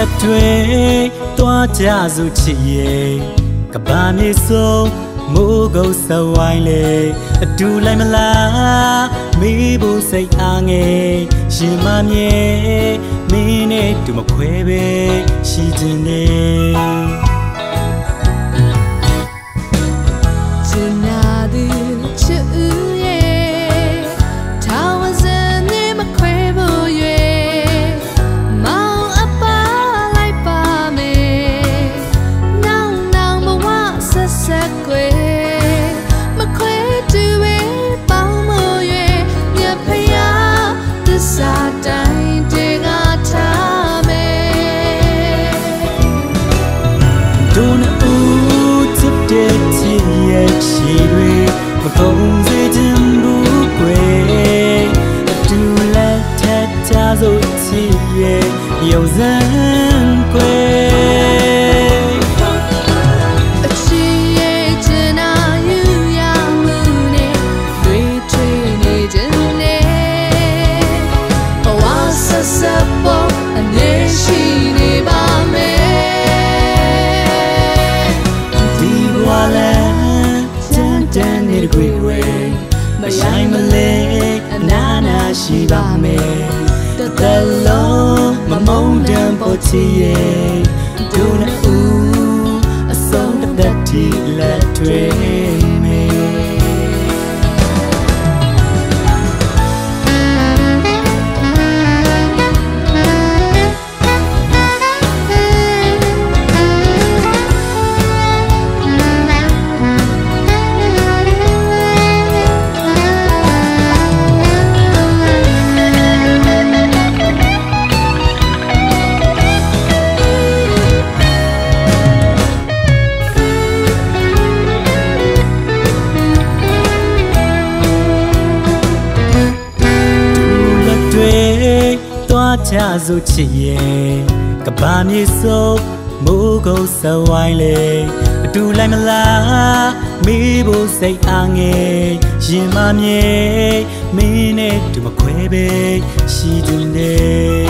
လက်တွေတွားကြစို့ချစ်ရဲ့ကဘာမြေဆုံးမိုးကုတ်စဝိုင်းလေအတူလိုက်မလားမေးဖို့စိတ်အားငယ်ရှင်မမြဲမင်းနဲ့တူမခွဲပဲရှိခြင်းနဲ့ကျနာသူချစ်ဦးရဲ့ထာဝစံနေမခွဲဖို့၍မောင်အပါလိုက်ပါမယ်နောင်နောင်ဘဝဆက်ဆက်ကွယ်မခွဲတူပဲပေါင်းမို့၍မြတ်ဖယားသစ္စာတိုင်းတေကထားမယ်ဒုနဦးချစ်တဲ့ချစ်ရဲ့ချီတွေမကုန်စေခြင်းဘူးကွယ်အတူလက်ထက်ကြစို့ချစ်ရဲ့ရုံစံကွယ်အချစ်ရဲ့ကျနာယူရမှုနဲ့တွေ့ထွေးနေခြင်းနဲ့ဘဝဆက်ဆက်ပေါ်အနေရှိနေပါမယ်ဒီဘဝလည်းတန်နေကြွေဝဲမဆိုင်မလဲအနာနာရှိပါမယ်တသက်လုံးမမုန်းတမ်းပေါ်ချီရဲ့ဒုနဦးအဆုံးတစ်သက်ထိလက်ထွေးမယ်ကြစို့ချစ်ရဲ့ကဘာမြေဆုံးမိုးကုတ်စဝိုင်းလေအတူလိုက်မလားမေးဖို့စိတ်အားငယ်ရင်မမြဲမင်းနဲ့တူမခွဲပဲရှိခြင်းနဲ့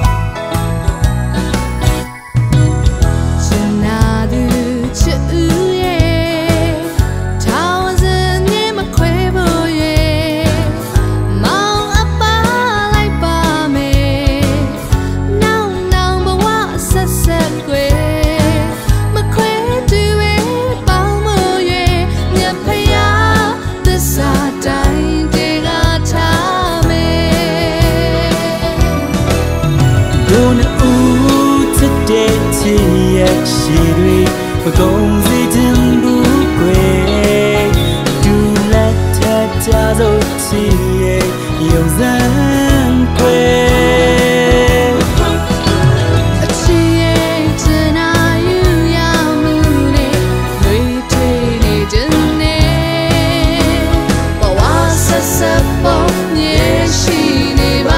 ကျနာသူချစ်ဦးရဲ့ထာဝစံနေမခွဲဖို့၍မောင်အပါလိုက်ပါမယ်နောင်နောင်ဘဝဆက်ဆက်ကွယ်မခွဲတူပဲပေါင်းမို့၍မြတ်ဖယားသစ္စာတိုင်းတေကထားမယ်ဒုနဦးချစ်တဲ့ချစ်ရဲ့ရှိတွေမကုန်စေခြင်းဘူးကွယ်ဒူလက်ထက်ကြစို့ချစ်ရဲ့ရုံစံကွယ်အချစ်ရဲ့ကျနာယူရမှုနဲ့တွေ့ထွေးနေခြင်းနဲ့ဘဝဆက်ဆက်ပေါ်မြေရှိနေပါ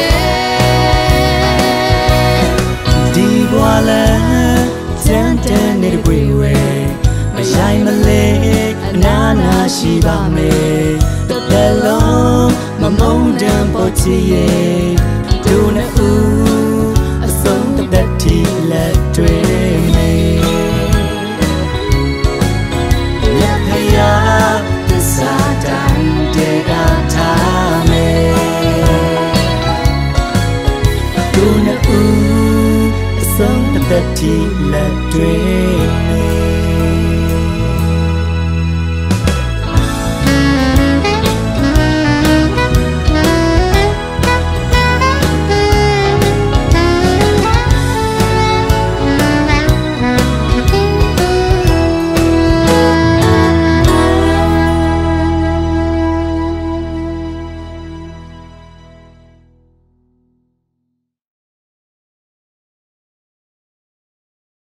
မယ်ဒီဘဝလည်းတန်နေကြွေဝဲမဆိုင်မလဲအနာနာရှိပါမယ်တသက်လုံးမမုန်းတမ်းပေါ်ချီရဲ့ဒုနဦးအဆုံးတစ်သက်ထိလက်တွေမယ်လက်ဖယားသစ္စာတိုင်းတေကထားမယ်ဒုနဦးအဆုံးတစ်သက်ထိ